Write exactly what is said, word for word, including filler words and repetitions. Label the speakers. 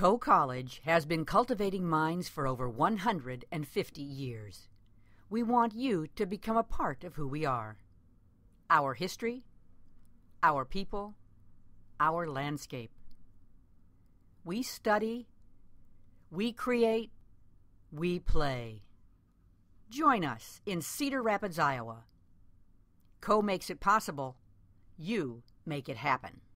Speaker 1: Coe College has been cultivating minds for over one hundred fifty years. We want you to become a part of who we are. Our history, our people, our landscape. We study, we create, we play. Join us in Cedar Rapids, Iowa. Coe makes it possible. You make it happen.